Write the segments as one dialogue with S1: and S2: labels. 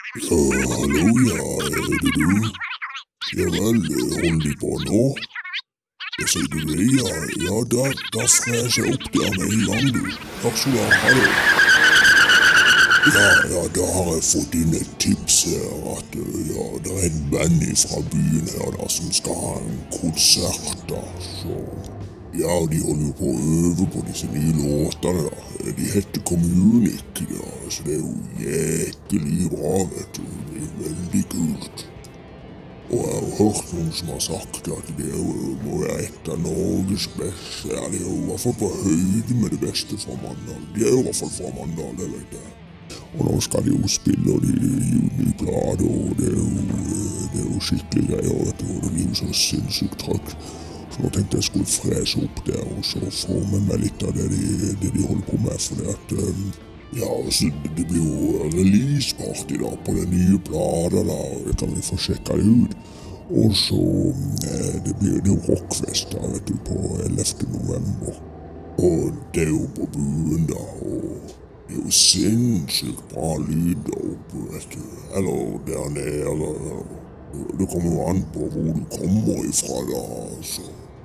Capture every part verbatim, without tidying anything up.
S1: Ja, hallo, ja, er det du? Ja vel, hold de på nå? Jeg sier du det, ja, ja, da, da freser jeg opp der med en gang, du. Takk skal du ha, ha det. Ja, ja, da har jeg fått inn et tips her, at ja, det er en band fra byen her da, som skal ha en konsert da, så... Ja, de holder jo på å øve på disse nye låtene da. De heter Communic da, så det er jo jæklig bra, vet du. Det er veldig kult. Og jeg har hørt noen som har sagt at det er jo, må være et av Norges beste. Ja, de er jo i hvert fall på høyde med det beste fra Mandal. De er jo i hvert fall fra Mandal, det vet jeg. Og nå skal de jo spille, og de gir jo ny plate, og det er jo, det er jo skikkelig greier, vet du. Og det blir jo så sinnssykt trøkk. Så nå tenkte jeg skulle frese opp der, og så få med meg litt av det de, det de holder på med, for det at, um, ja, altså, det blir jo release-party da, på den nye plata da, og det kan vi få sjekka det ut. Og så, eh, det blir det jo rockfest da, vet du, på ellevte november. Og det er jo på buen da, og det er jo sinnssykt bra lyd der oppe, vet du, eller der nede, eller... Det kommer jo an på hvor du kommer ifra da, altså.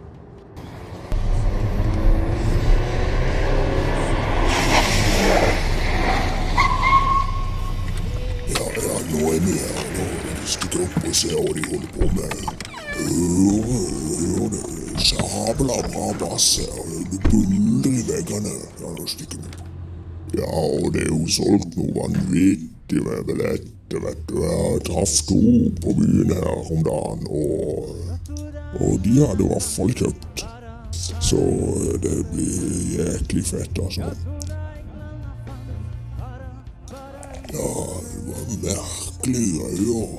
S1: Ja, ja, nå er vi her, nå skal vi opp og se hva de holder på med. Hør, hør det, sabla bra bass her, det buller i veggene. Ja, nå stikker vi. Ja, og det er jo solgt noe vanvittig med billett. Vet du, jeg traff to på byen her om dagen, og, og de hadde i hvert fall kjøpt. Så det blir jæklig fett, altså. Ja, det var merkelig greier.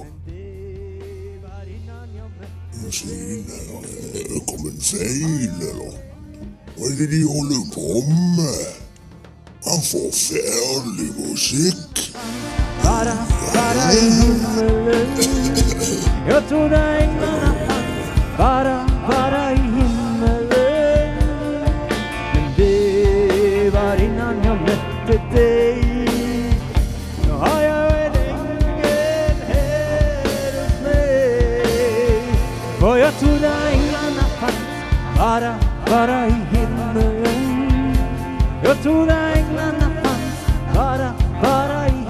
S1: Hva sier den her? Er det kommet feil, eller? Hva er det de holder på med? Han får forferdelig musikk.
S2: Bara, bara i himmelen. Jag trodde änglarna fanns. Bara, bara i himmelen. Men det var innan jag mötte dig. Nu har jag en ängel här hos mig. Och jag trodde änglarna fanns. Bara, bara i himmelen. Jag trodde änglarna fanns. Bara, bara i himmelen.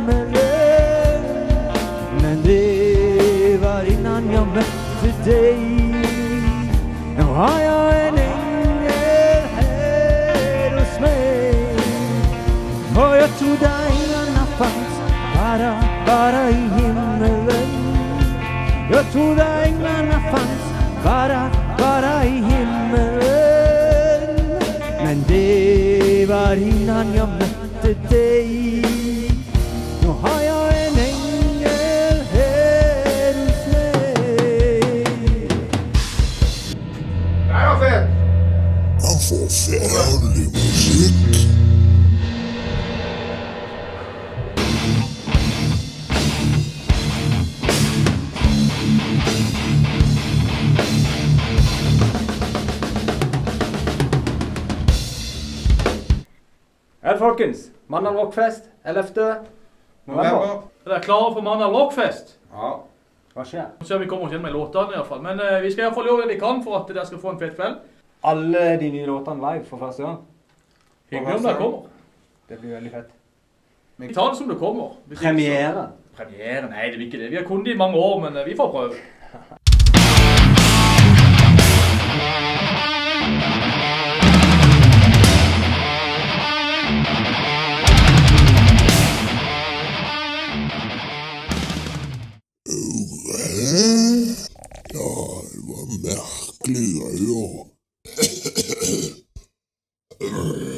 S2: Jag mötte dig. Nu har jag en ängel här hos mig. Och jag trodde änglarna fanns bara, bara i himmelen. Jag trodde änglarna fanns bara, bara i himmelen. Men det var innan jag mötte dig. Nu har jag en ängel här hos mig.
S1: Han får färdig musik.
S3: Hei folkens, Mandal Rockfest, ellevte november. Er dere klare for Mandal Rockfest?
S4: Ja.
S3: Hva skjer? Nå ser vi kommer ikke med låtene i hvert fall, men uh, vi skal i hvert fall gjøre det vi kan for at dere skal få en fett kveld.
S5: Alle de nye låtene live for første gang.
S3: Hyggelig om dere kommer.
S5: Det blir veldig fett.
S3: Vi tar det som det kommer.
S5: Premiere?
S3: Premiere? Nei, det blir ikke det. Vi har kunnet i mange år, men uh, vi får prøve.
S1: Ja, det var merkelig greier.